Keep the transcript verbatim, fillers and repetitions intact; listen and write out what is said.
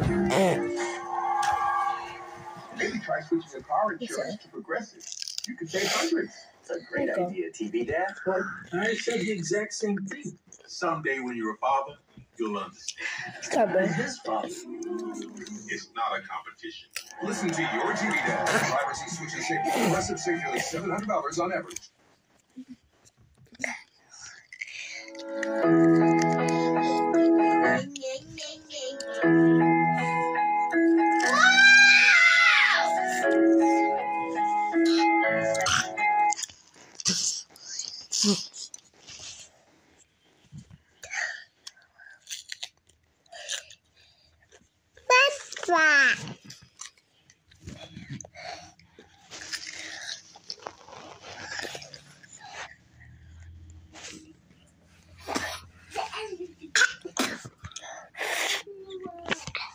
Maybe try switching your car insurance to Progressive. You could save hundreds. It's a great idea, T V Dad. But I said the exact same thing. Someday when you're a father, you'll understand. Stubborn. His father. It's not a competition. Listen to your T V Dad. Drivers who switch to save Progressive save nearly seven hundred dollars on average. That's right.